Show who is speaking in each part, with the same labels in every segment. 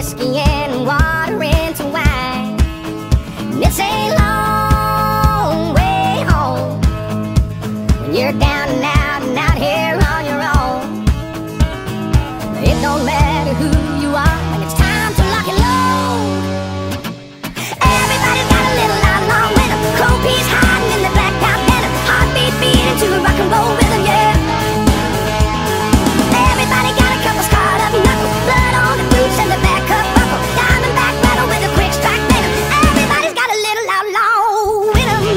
Speaker 1: whiskey and water into wine. And it's a long way home when you're down and out here on your own. It don't matter who you are when it's time to lock and load. Everybody's got a little outlaw with a cold piece hiding in the back top and a heartbeat beating to a rock and roll rhythm, yeah. Everybody got a couple scarred up knuckles, blood on the boots and the back up buckle, diamondback metal with a quick strike venom. Everybody's got a little outlaw in 'em.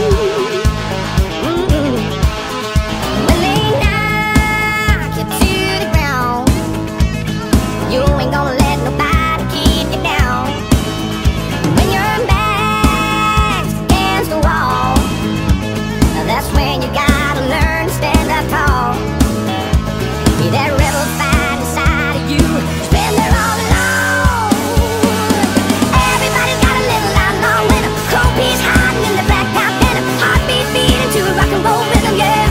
Speaker 1: When they knock you to the ground, you ain't gonna let nobody keep you down. When your back's against the wall, that's when you gotta learn to stand up tall. Be that rebel fight inside of you, it's been there all along. Everybody's got a little outlaw with a cold piece hiding in the back top and a heartbeat beating to a rock and roll rhythm, yeah.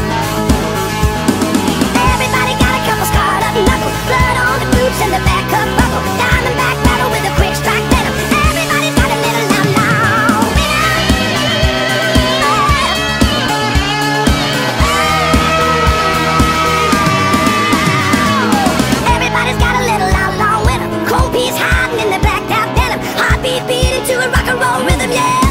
Speaker 1: Everybody got a couple scarred up knuckles, blood on the boots and the back up buckle, diamondback metal with a quick strike venom. Everybody's got a little outlaw in 'em. Everybody's got a little outlaw with a cold piece hiding in the back top denim, heartbeat beating to a rock and roll rhythm, yeah.